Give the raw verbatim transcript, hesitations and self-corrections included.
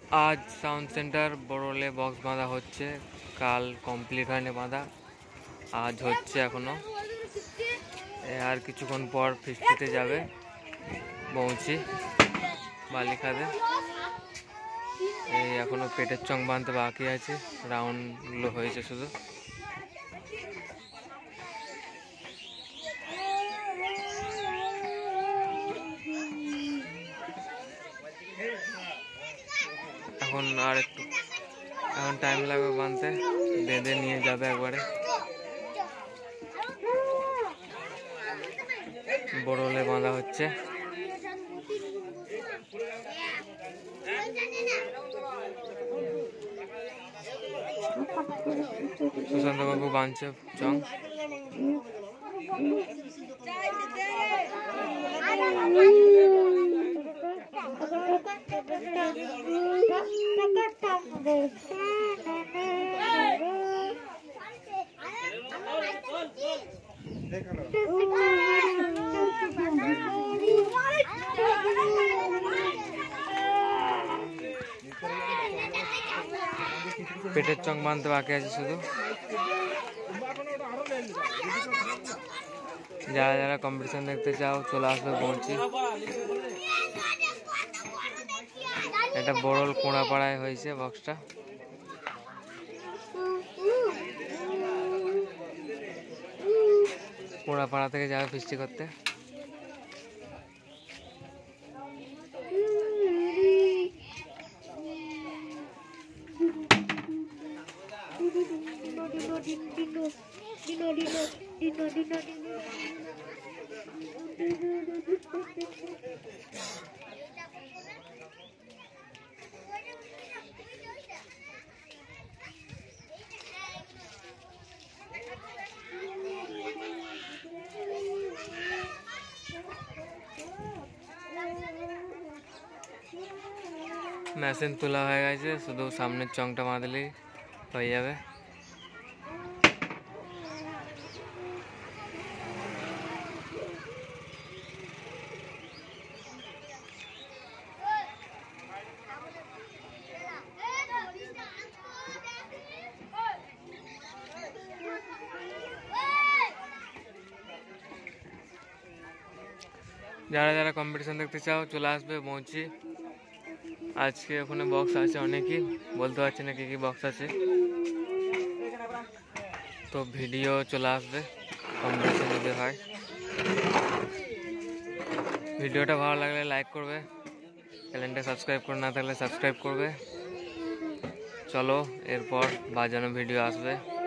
आज sound centre Badole बक्स बाँधा होच्छे काल कमप्लीट हयनि बाँधा आज होच्छे एखोनो आर किछुक्षण पर फिस्टिते जाबे पौंछि बालिखादे এই এখনো পেটের চং বাঁধতে বাকি আছে রাউন্ড গুলো হয়েছে শুধু এখন আর একটু এখন টাইম লাগবে বাঁধতে বেঁধে নিয়ে যাবে একবারে বড়লে বাঁধা হচ্ছে সুশান্ত বাবু বাঁধছে চং পেটের চং বাঁধতে বাকি আছে শুধু যারা যারা কম্পিটিশন দেখতে চাও চলে আসবে পৌঁছি এটা বড়ল কোড়াপাড়ায় হয়েছে বক্সটা কোড়াপাড়া থেকে যাবে ফিস্টি করতে মেশিন তোলা হয়ে গেছে শুধু সামনের চংটা বাঁধলেই হয়ে যাবে যারা যারা কম্পিটিশন দেখতে চাও চলে আসবে পৌঁছি আজকে ওখানে বক্স আছে অনেকই বলতে পারছি না কি কি বক্স আছে তো ভিডিও চলে আসবে কম্পিটিশন যদি হয় ভিডিওটা ভালো লাগলে লাইক করবে চ্যানেলটা সাবস্ক্রাইব করে না থাকলে সাবস্ক্রাইব করবে চলো এরপর বাজানো ভিডিও আসবে।